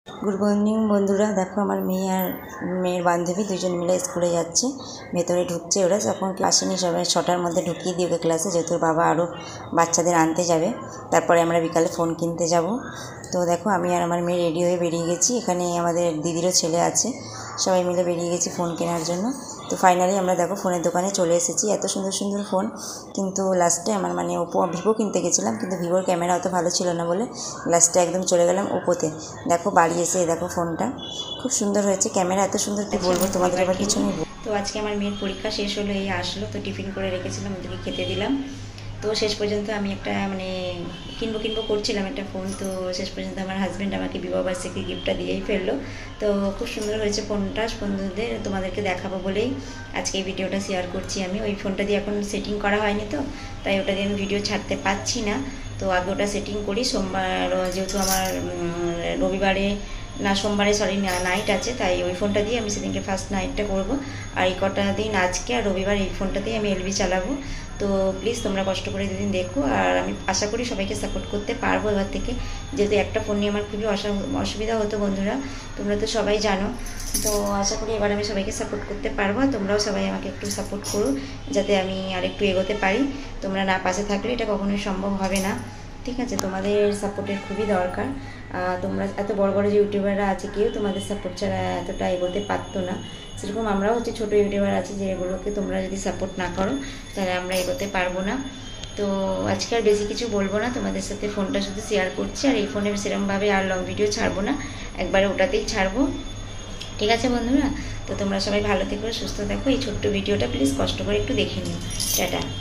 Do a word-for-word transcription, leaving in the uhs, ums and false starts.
Good morning बंधुरा देखो हमार मेये और मेयर बान्धबी दुजन मिले स्कूले जाच्छे भेतरे ढुकছে ওরা যখন আসেনি সবাই ছটার মধ্যে ঢুকিয়ে দিই ওকে ক্লাসে যেহেতু বাবা আরও বাচ্চাদের আনতে যাবে তারপরে আমরা বিকালে ফোন কিনতে যাব। তো দেখো আমি আর আমার মেয়ে রেডি হয়ে বেরিয়ে গেছি, এখানে আমাদের দিদিরও ছেলে আছে, সবাই মিলে বেরিয়ে গেছি ফোন কেনার জন্য। তো ফাইনালি আমরা দেখো ফোনের দোকানে চলে এসেছি, এত সুন্দর সুন্দর ফোন, কিন্তু লাস্টে আমার মানে ওপো ভিভো কিনতে গেছিলাম কিন্তু ভিভোর ক্যামেরা অত ভালো ছিল না বলে লাস্টে একদম চলে গেলাম ওপোতে। দেখো বাড়ি এসে দেখো ফোনটা খুব সুন্দর হয়েছে, ক্যামেরা এত সুন্দর কি বলবো তোমাদের, আবার কিছু নেই। তো আজকে আমার মেয়ের পরীক্ষা শেষ হলো, এই আসলো, তো টিফিন করে রেখেছিলাম ওদেরকে খেতে দিলাম। তো শেষ পর্যন্ত আমি একটা মানে কিনবো কিনবো করছিলাম একটা ফোন, তো শেষ পর্যন্ত আমার হাজব্যান্ড আমাকে বিবাহবার্ষিকী গিফটটা দিয়েই ফেললো। তো খুব সুন্দর হয়েছে ফোনটা, বন্ধুদের তোমাদেরকে দেখাবো বলেই আজকে এই ভিডিওটা শেয়ার করছি। আমি ওই ফোনটা দিয়ে এখন সেটিং করা হয়নি, তো তাই ওটা দিয়ে আমি ভিডিও ছাড়তে পারছি না। তো আগে ওটা সেটিং করি, সোমবার যেহেতু আমার রবিবারে না সোমবারে সরি নাইট আছে, তাই ওই ফোনটা দিয়ে আমি সেদিনকে ফার্স্ট নাইটটা করবো। আর এই কটা দিন আজকে আর রবিবার এই ফোনটা দিয়ে আমি এলবি চালাবো। তো প্লিজ তোমরা কষ্ট করে দুদিন দেখো, আর আমি আশা করি সবাইকে সাপোর্ট করতে পারবো এবার থেকে, যেহেতু একটা ফোন নিয়ে আমার খুবই অসুবিধা হতো বন্ধুরা, তোমরা তো সবাই জানো। তো আশা করি এবার আমি সবাইকে সাপোর্ট করতে পারবো, তোমরাও সবাই আমাকে একটু সাপোর্ট করো যাতে আমি আর একটু এগোতে পারি। তোমরা না পাশে থাকলে এটা কখনোই সম্ভব হবে না, ঠিক আছে? তোমাদের সাপোর্টের খুবই দরকার। তোমরা এত বড় বড় যে ইউটিউবাররা আছে কেউ তোমাদের সাপোর্ট ছাড়া এতটা এগোতে পারতো না, সেরকম আমরাও হচ্ছে ছোটো ইউটিউবার আছে যেগুলোকে তোমরা যদি সাপোর্ট না করো তাহলে আমরা এগোতে পারবো না। তো আজকে আর বেশি কিছু বলবো না, তোমাদের সাথে ফোনটা শুধু শেয়ার করছি, আর এই ফোনে সেরকমভাবে আর লং ভিডিও ছাড়বো না, একবারে ওটাতেই ছাড়বো, ঠিক আছে বন্ধুরা? তো তোমরা সবাই ভালো থেকো, সুস্থ থাকো, এই ছোট্ট ভিডিওটা প্লিজ কষ্ট করে একটু দেখে নিও। টাটা।